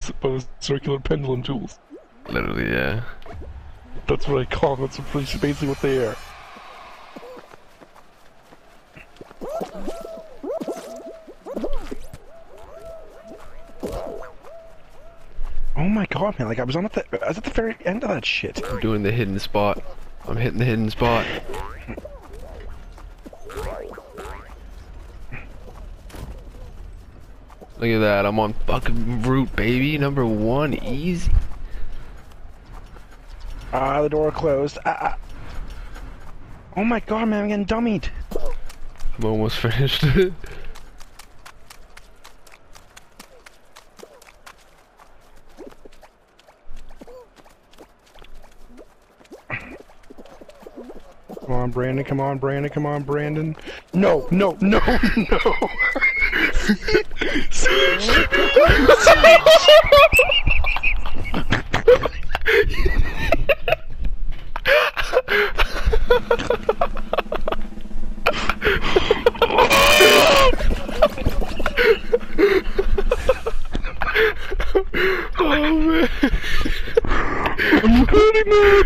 those circular pendulum tools. Literally, yeah. That's what I call them. That's basically what they are. Oh my god, man! Like I was at the very end of that shit. I'm doing the hidden spot. I'm hitting the hidden spot. Look at that, I'm on fucking route, baby. Number 1, easy. Ah, the door closed. Oh my god, man, I'm getting dummied. I'm almost finished. Come on, Brandon, come on, Brandon, come on, Brandon. No, no, no, no! Oh man. I'm hurting, man!